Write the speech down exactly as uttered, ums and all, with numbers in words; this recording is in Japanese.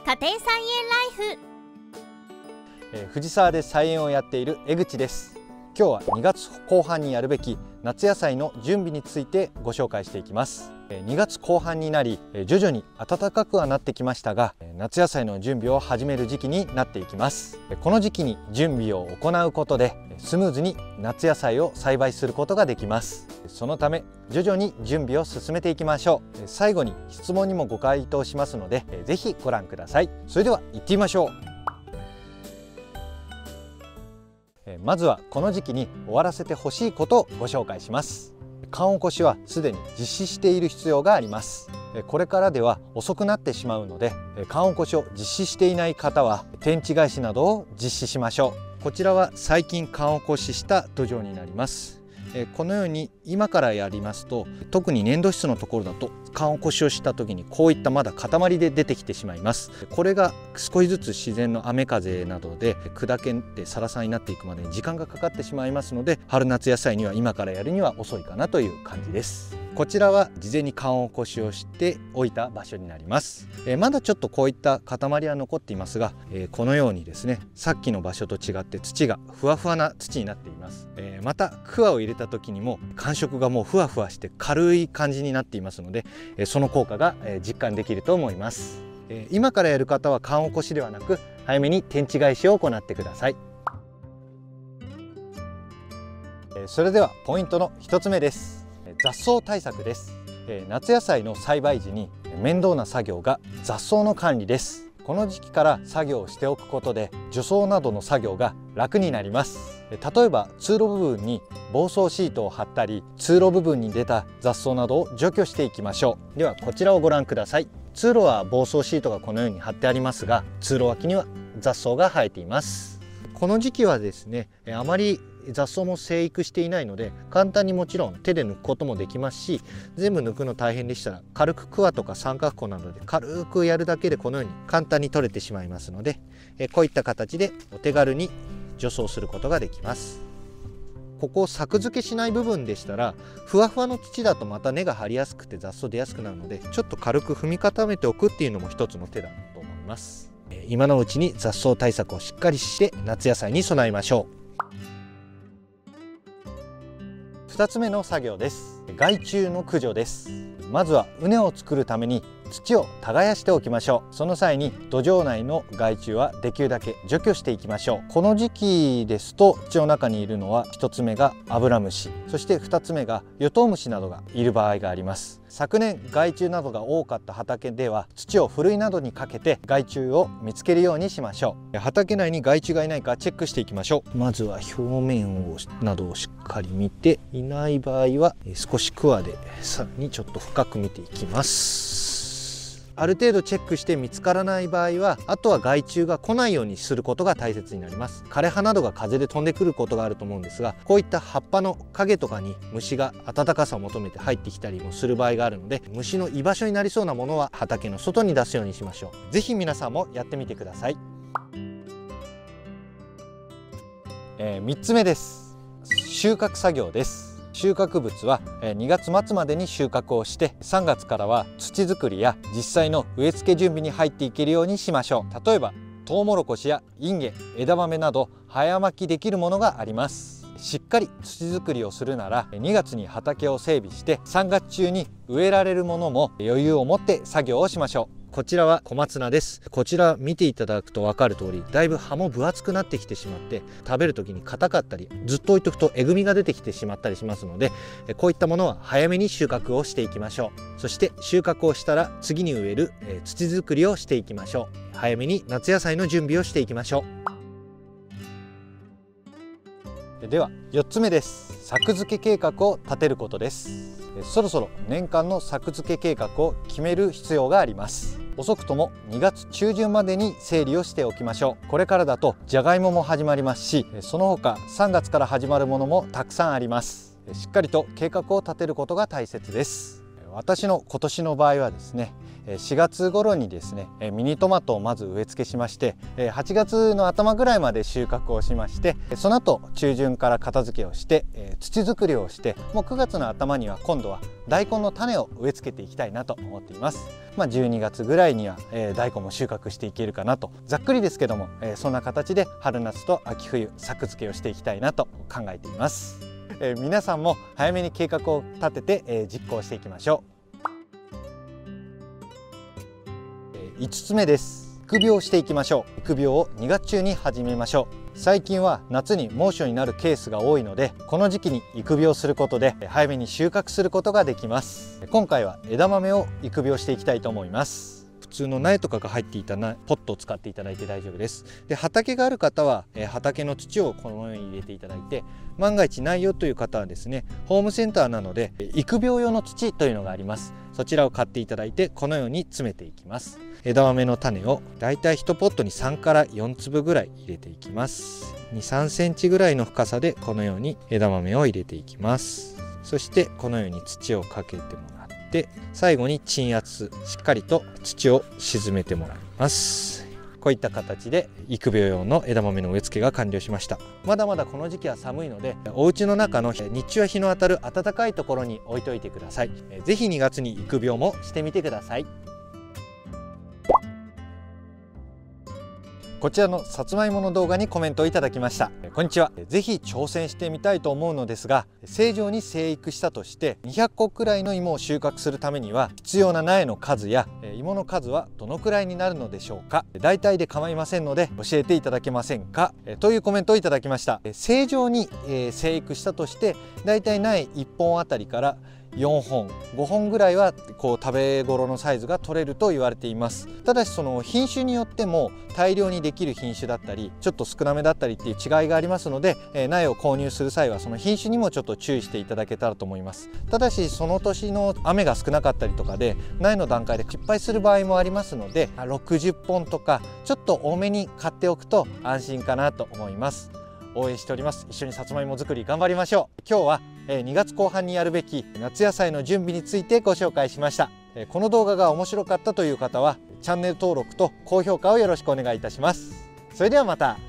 家庭菜園ライフ、 えー、藤沢で菜園をやっている江口です。今日はにがつこう半にやるべき夏野菜の準備についてご紹介していきます。にがつこう半になり徐々に暖かくはなってきましたが、夏野菜の準備を始める時期になっていきます。この時期に準備を行うことでスムーズに夏野菜を栽培することができます。そのため徐々に準備を進めていきましょう。最後に質問にもご回答しますのでぜひご覧ください。それでは行ってみましょう。まずはこの時期に終わらせてほしいことをご紹介します。寒起こしはすでに実施している必要があります。これからでは遅くなってしまうので、寒起こしを実施していない方は天地返しなどを実施しましょう。こちらは最近寒起こしした土壌になります。このように今からやりますと、特に粘土質のところだと寒起こしをした時にこういったまだ塊で出てきてしまいます。これが少しずつ自然の雨風などで砕けてサラサラになっていくまでに時間がかかってしまいますので、春夏野菜には今からやるには遅いかなという感じです。こちらは事前に寒起こしをしておいた場所になります。えー、まだちょっとこういった塊は残っていますが、えー、このようにですね、さっきの場所と違って土がふわふわな土になっています。えー、また桑を入れた時にも感触がもうふわふわして軽い感じになっていますので、えー、その効果が実感できると思います。えー、今からやる方は寒起こしではなく早めに天地返しを行ってください。えー、それではポイントのひとつめです。雑草対策です。夏野菜の栽培時に面倒な作業が雑草の管理です。この時期から作業をしておくことで除草などの作業が楽になります。例えば通路部分に防草シートを貼ったり、通路部分に出た雑草などを除去していきましょう。ではこちらをご覧ください。通路は防草シートがこのように貼ってありますが、通路脇には雑草が生えています。この時期はですね、あまり雑草も生育していないので簡単にもちろん手で抜くこともできますし、全部抜くの大変でしたら軽くクワとか三角コなどで軽くやるだけでこのように簡単に取れてしまいますので、こういった形でお手軽に除草することができます。ここを作付けしない部分でしたらふわふわの土だとまた根が張りやすくて雑草出やすくなるので、ちょっと軽く踏み固めておくっていうのも一つの手だと思います。今のうちに雑草対策をしっかりして夏野菜に備えましょう。ふたつめの作業です。害虫の駆除です。まずは畝を作るために土を耕しておきましょう。その際に土壌内の害虫はできるだけ除去していきましょう。この時期ですと土の中にいるのはひとつめがアブラムシ、そしてふたつめがヨトウムシなどがいる場合があります。昨年害虫などが多かった畑では土をふるいなどにかけて害虫を見つけるようにしましょう。畑内に害虫がいないかチェックしていきましょう。まずは表面をなどをしっかり見て、いない場合は少しクワでさらにちょっと深く見ていきます。ある程度チェックして見つからない場合は、あとは害虫が来ないようにすることが大切になります。枯れ葉などが風で飛んでくることがあると思うんですが、こういった葉っぱの影とかに虫が暖かさを求めて入ってきたりもする場合があるので、虫の居場所になりそうなものは畑の外に出すようにしましょう。ぜひ皆さんもやってみてください。えー、みっつめです。収穫作業です。収穫物はにがつまつまでに収穫をして、さんがつからは土作りや実際の植え付け準備に入っていけるようにしましょう。例えばトウモロコシやインゲン、枝豆など早巻きできるものがあります。しっかり土作りをするならにがつに畑を整備してさんがつ中に植えられるものも余裕を持って作業をしましょう。こちらは小松菜です。こちら見ていただくと分かる通り、だいぶ葉も分厚くなってきてしまって食べる時に硬かったり、ずっと置いとくとえぐみが出てきてしまったりしますので、こういったものは早めに収穫をしていきましょう。そして収穫をしたら次に植える土作りをしていきましょう。早めに夏野菜の準備をしていきましょう。ではよっつめです。作付け計画を立てることです。そろそろ年間の作付け計画を決める必要があります。遅くともにがつちゅうじゅんまでに整理をしておきましょう。これからだとじゃがいもも始まりますし、その他さんがつから始まるものもたくさんあります。しっかりと計画を立てることが大切です。 私の今年の場合はですね、しがつ頃にですねミニトマトをまず植え付けしまして、はちがつの頭ぐらいまで収穫をしまして、その後中旬から片付けをして土作りをして、もうくがつの頭には今度は大根の種を植え付けていきたいなと思っています。まあ、じゅうにがつぐらいには大根も収穫していけるかなと、ざっくりですけどもそんな形で春夏と秋冬作付けをしていきたいなと考えています。皆さんも早めに計画を立てて実行していきましょう。いつつめです。育苗していきましょう。育苗をにがつ中に始めましょう。最近は夏に猛暑になるケースが多いので、この時期に育苗することで早めに収穫することができます。今回は枝豆を育苗していきたいと思います。普通の苗とかが入っていたポットを使っていただいて大丈夫です。で、畑がある方は畑の土をこのように入れていただいて、万が一ないよという方はですね、ホームセンターなので育苗用の土というのがあります。そちらを買っていただいて、このように詰めていきます。枝豆の種をだいたいいちポットにさんからよんつぶぐらい入れていきます。に、さんセンチぐらいの深さでこのように枝豆を入れていきます。そしてこのように土をかけてもらって、最後に鎮圧、しっかりと土を沈めてもらいます。こういった形で育苗用の枝豆の植え付けが完了しました。まだまだこの時期は寒いので、お家の中の日中は日の当たる暖かいところに置いといてください。ぜひにがつに育苗もしてみてください。こちらのさつまいもの動画にコメントをいただきました。こんにちは。ぜひ挑戦してみたいと思うのですが、正常に生育したとしてにひゃっこくらいの芋を収穫するためには必要な苗の数や芋の数はどのくらいになるのでしょうか。大体で構いませんので教えていただけませんか、というコメントをいただきました。正常に生育したとして大体苗いっぽんあたりからよんほんごほんぐらいはこう食べ頃のサイズが取れると言われています。ただしその品種によっても大量にできる品種だったりちょっと少なめだったりっていう違いがありますので、苗を購入する際はその品種にもちょっと注意していただけたらと思います。ただしその年の雨が少なかったりとかで苗の段階で失敗する場合もありますので、ろくじゅっぽんとかちょっと多めに買っておくと安心かなと思います。応援しております。一緒にさつまいも作り頑張りましょう。今日はにがつこう半にやるべき夏野菜の準備についてご紹介しました。この動画が面白かったという方はチャンネル登録と高評価をよろしくお願いいたします。それではまた。